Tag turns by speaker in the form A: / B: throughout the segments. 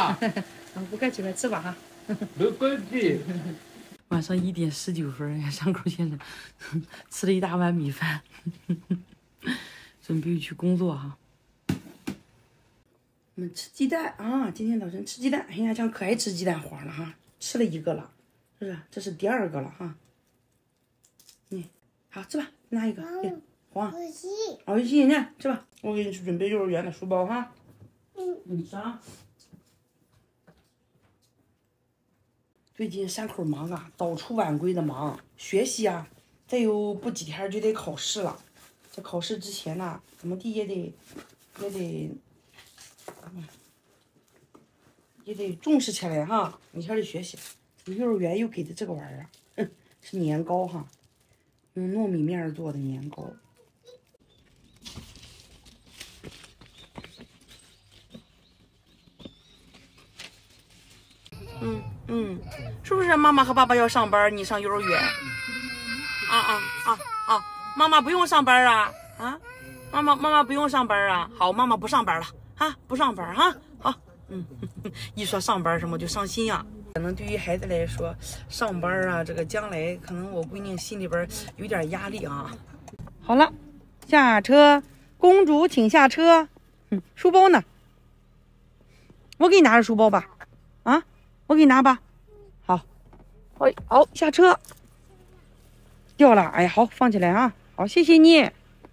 A: 啊！
B: 不客气，快吃吧哈。
A: 不客气。
B: 晚上1点19分，上口先生吃了一大碗米饭，准备去工作哈。我们吃鸡蛋啊，今天早晨吃鸡蛋，黑牙强可爱吃鸡蛋黄了哈，吃了1个了，是不是？这是第2个了哈。好吃吧，拿一个，黄。好游戏呢，吃吧。我给你去准备幼儿园的书包哈。你上。最近3口忙啊，早出晚归的忙，学习啊，再有不几天就得考试了。这考试之前呢，怎么地也得重视起来哈。你看这学习，幼儿园又给的这个玩意儿，是年糕哈，用糯米面做的年糕。是不是妈妈和爸爸要上班，你上幼儿园？妈妈不用上班啊？妈妈不用上班啊？好，妈妈不上班了啊，不上班哈。好，一说上班什么就伤心啊。可能对于孩子来说，上班啊，这个将来可能我闺女心里边有点压力啊。好了，下车，公主请下车。书包呢？我给你拿着书包吧。我给你拿吧。好，下车。掉了，哎呀，好，放起来啊。好，谢谢你。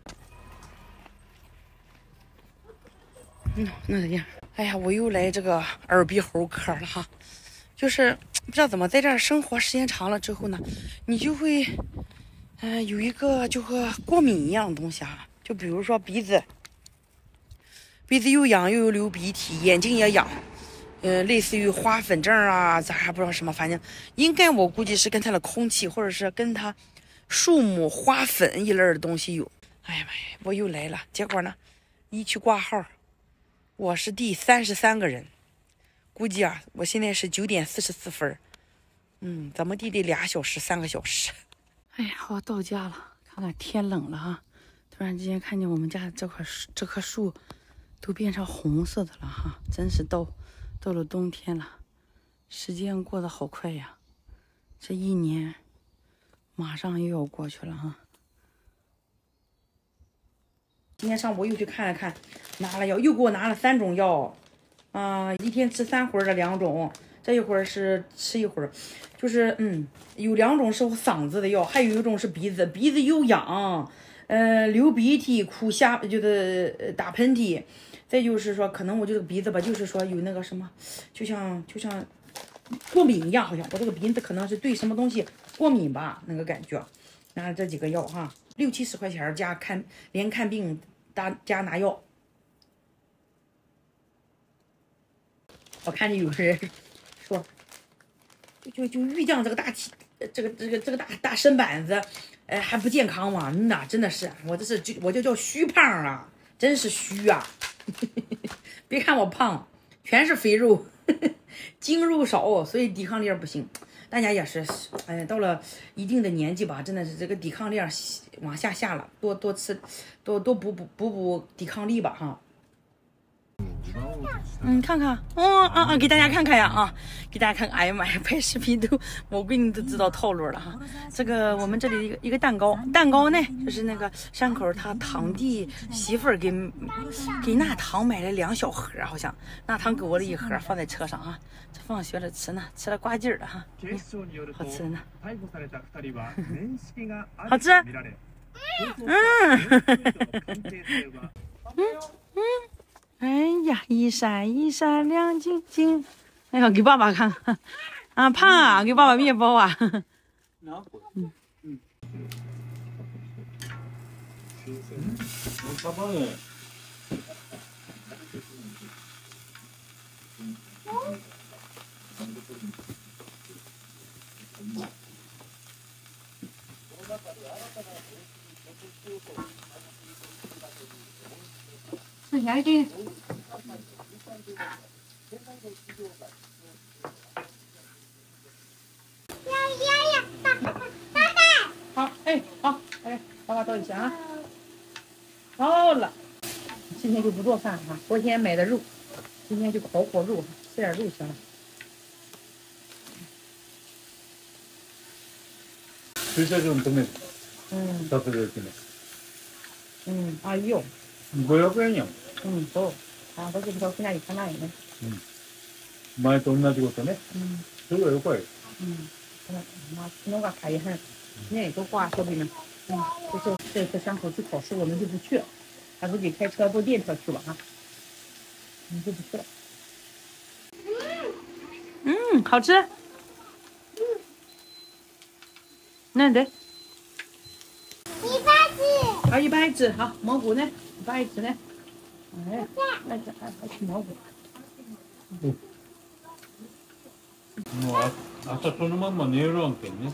B: 那这样，哎呀，我又来这个耳鼻喉科了哈。就是不知道怎么在这儿生活时间长了之后呢，你就会，有一个就和过敏一样的东西啊。就比如说鼻子又痒又有流鼻涕，眼睛也痒。类似于花粉症啊，咱还不知道什么，反正应该我估计是跟它的空气，或者是跟它树木花粉一类的东西有。哎呀妈呀，我又来了，结果呢，一去挂号，我是第33个人，估计啊，我现在是9点44分，怎么地得2小时3个小时。哎呀，我到家了，看看天冷了哈，突然之间看见我们家这棵树都变成红色的了哈，真是到了冬天了，时间过得好快呀！这1年马上又要过去了哈。今天上午我又去看了看，拿了药，又给我拿了3种药，一天吃3回的2种，这一会儿是吃一会儿，就是有2种是我嗓子的药，还有1种是鼻子又痒，流鼻涕、哭就是打喷嚏。再就是说，可能我这个鼻子吧，就是说有那个什么，就像过敏一样，好像我这个鼻子可能是对什么东西过敏吧，那个感觉。拿了这几个药哈，60、70块钱加连看病加拿药。我看见有人说，就玉酱这个大身板子，还不健康吗？那真的是，我就叫虚胖啊，真是虚啊。别看我胖，全是肥肉，精肉少，所以抵抗力不行。大家也是，到了一定的年纪吧，真的是这个抵抗力往下了，多吃，多补抵抗力吧哈。看看，给大家看看呀给大家看看。哎呀妈呀，拍视频我闺女都知道套路了哈。这个我们这里一个蛋糕呢，就是那个山口他堂弟媳妇儿给纳糖买了2小盒，好像纳糖给我了1盒，放在车上啊。这放学了吃呢，吃了挂劲儿了哈，好吃呢。好吃。哎呀，一闪一闪亮晶晶。哎呀，给爸爸看看胖啊，给爸爸面包啊。来这。好，爸爸倒一下啊。好了，今天就不做饭了哈，昨天买的肉，今天就烤火肉哈。 吃点肉行了。
A: 주사 좀 더 내. 더 그래.
B: 아이요.
A: 뭐야 그냥?
B: 또. 아, 거기 더 그냥 있잖아, 이네.
A: 많이 돈 나지고 때네. 저거 이거.
B: 妈，农个开很，人也都挂手里面。就是这次伤口去考试，我们就不去了，他自己开车坐电车去了哈，我们就不去了。好吃。那得。100只。啊，100只，好，蘑菇呢？100只呢？哎，那这还吃蘑菇。
A: 뭐 아까 소놈만 내로 안겠네.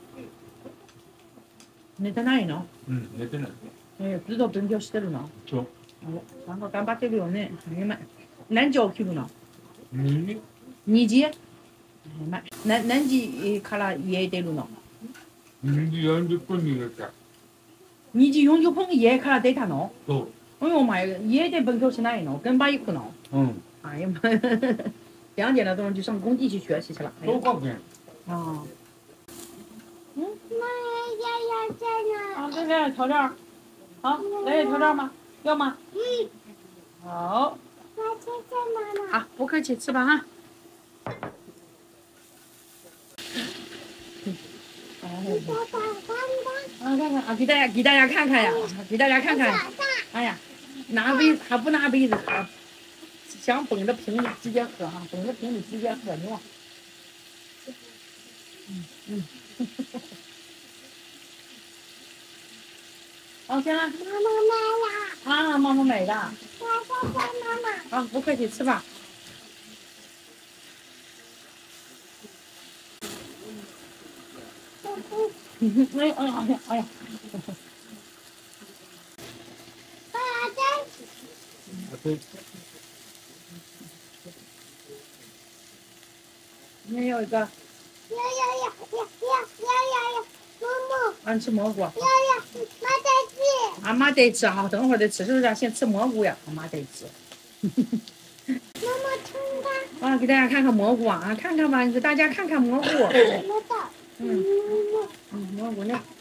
B: 寝てないの？
A: 寝てない。
B: ずっと勉強してるの？
A: そう。
B: なんか頑張ってるよね。何時起きるの
A: ？2
B: 時？何時から家出るの
A: ？2時40分に出た。
B: 2時40分家から出たの？
A: そう。
B: 哎呦妈呀，家で勉強しないの？跟班行くの？哎呀妈，2点的钟就上工地去学习去了。
A: 多高兴！
B: 啊。妈呀，在哪？啊，这调料。好，来调料吗？要吗？好。好，不客气，吃吧哈。看看啊，给大家看看呀，给大家看看。哎呀，拿杯还不拿杯子喝，想捧着瓶子直接喝哈，捧着瓶子直接喝，你看。哦，行了。妈妈买了。啊，妈妈买的。谢谢妈妈。啊，不客气，吃吧。哎呀，哎呀。你有一个。呀，蘑菇。啊，你吃蘑菇。妈得吃。啊，妈得吃哈，等会儿再吃，是不是？先吃蘑菇呀，妈妈得吃。妈妈吃吧。啊，给大家看看蘑菇啊，看看吧，给大家看看蘑菇。蘑菇呢？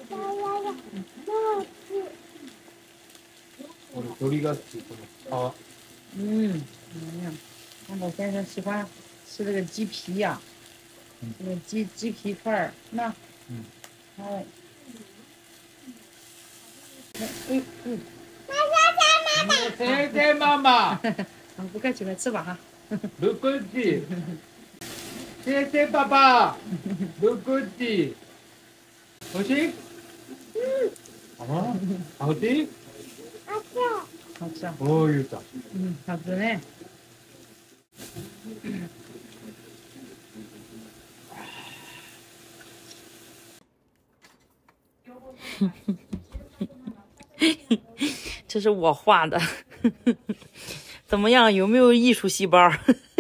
A: 鳥が好。
B: 看我先生喜欢吃这个鸡皮呀，这个鸡皮块儿，那。哎。
A: 谢谢妈妈。
B: 不客气了，吃吧哈。
A: 不客气。谢谢爸爸。不客气。好吃？啊，好吃？好吃啊。哦，有的。
B: 好吃呢。这是我画的，怎么样？有没有艺术细胞？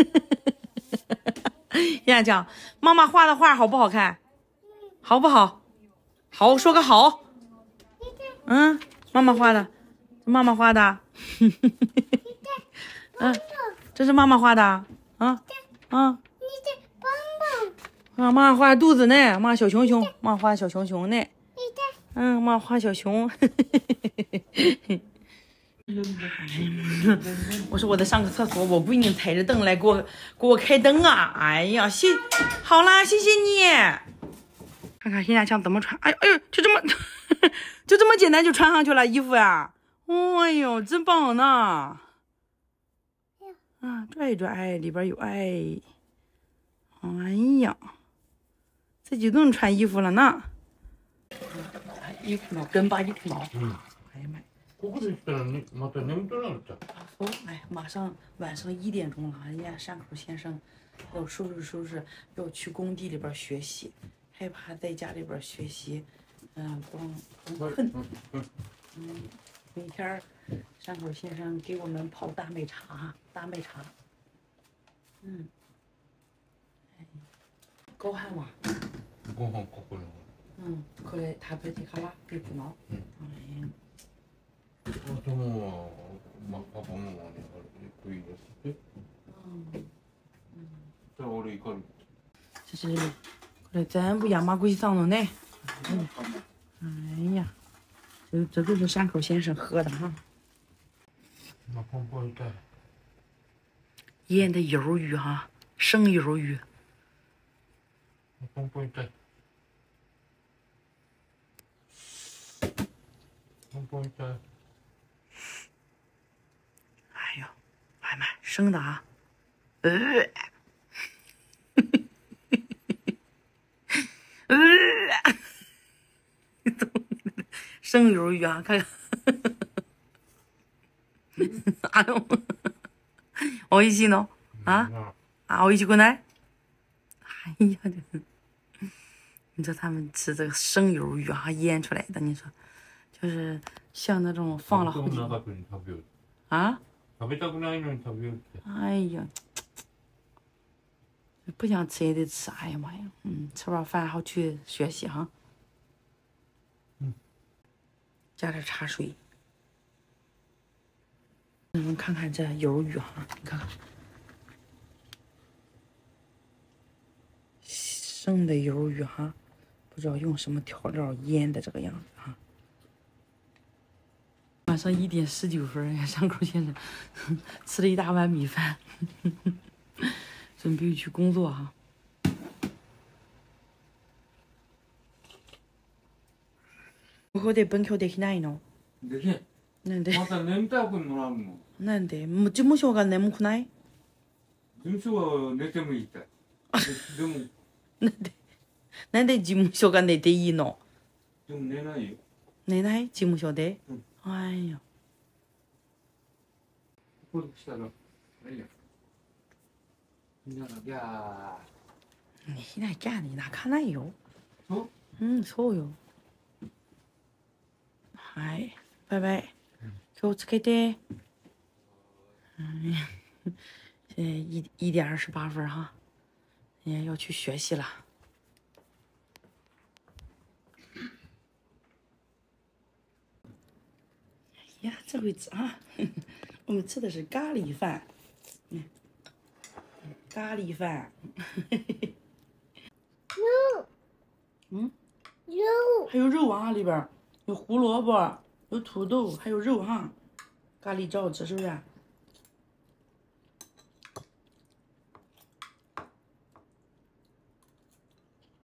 B: 现在讲，妈妈画的画好不好看？好不好？好，说个好。妈妈画的，妈妈画的。这是妈妈画的啊。妈妈画肚子呢，妈小熊熊，妈画小熊熊呢。妈画小熊。我说我得上个厕所，我闺女抬着灯来给我开灯啊！哎呀，好啦，谢谢你。看看现在像怎么穿？哎呦，就这么就这么简单就穿上去了衣服呀！哎呦，真棒呢！拽一拽，里边有爱。哎呀，自己都能穿衣服了呢。衣服毛跟吧，衣服毛。哎呀妈呀！哎，马上晚上1点钟了，人家山口先生要收拾，要去工地里边学习，害怕在家里边学习，光困。每天山口先生给我们泡大麦茶，高汗吗？
A: ご飯ここに。
B: これ食べてから行くの？
A: でも、パパもいいですって。
B: 这是这真不亚麻龟上头呢。哎呀，这都是山口先生喝的哈。腌的鱿鱼哈，生鱿鱼。哎呦，外卖生的啊，生鱿鱼啊，看看，哎呦，美味しいの啊啊，美味しくない？哎呀，你说他们吃这个生鱿鱼啊，腌出来的，你说就是像那种放了好久啊。哎呀，不想吃也得吃，哎呀妈呀，吃完饭好去学习哈。加点茶水。你们看看这鱿鱼哈，你看看，生的鱿鱼哈，不知道用什么调料腌的这个样子哈。晚上1点19分，山口先生吃了一大碗米饭，准备去工作哈。ここで勉強できないの？
A: できない。
B: なんで？
A: また眠たくなるの。
B: なんで？もう事務所が眠くない？
A: 事務所は寝てもいいかい。でも。
B: なんで事務所が寝ていいの？
A: でも寝ないよ。
B: 寝ない？事務所で？哎呀。
A: ここ来たら、いいや。みんながギャー。
B: 你那家里泣かないよ。
A: そう？
B: そうよ。はい、拜拜。気をつけて。现在1点28分哈，现在要去学习了。哎呀，这回吃啊，我们吃的是咖喱饭，咖喱饭。肉，还有肉啊，里边有胡萝卜，有土豆，还有肉哈，咖喱罩子是不是？